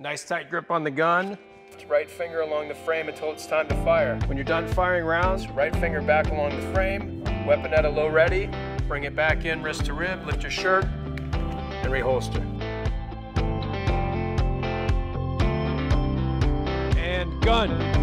Nice tight grip on the gun. Right finger along the frame until it's time to fire. When you're done firing rounds, right finger back along the frame, weapon at a low ready, bring it back in wrist to rib, lift your shirt, and reholster. And gun.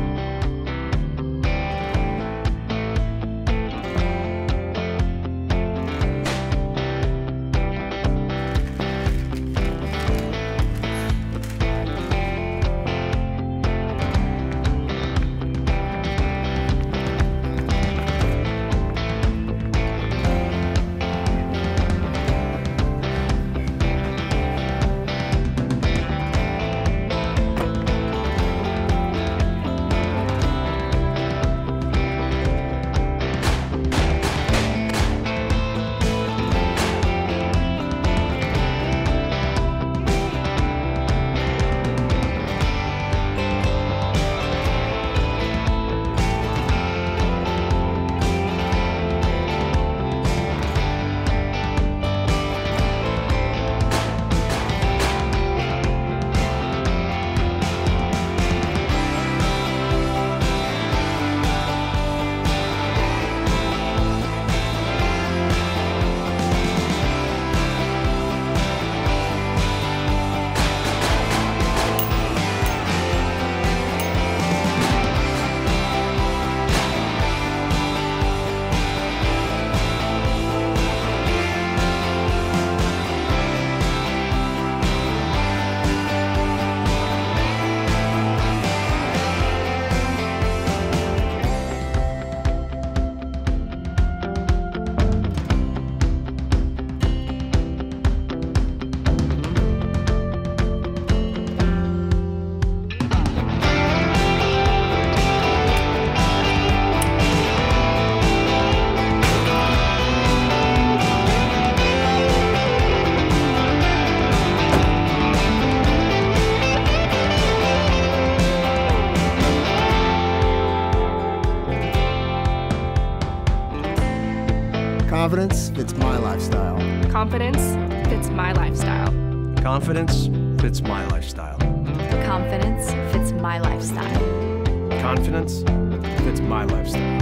Confidence fits my lifestyle. Confidence fits my lifestyle. Confidence fits my lifestyle. Confidence fits my lifestyle. Confidence fits my lifestyle.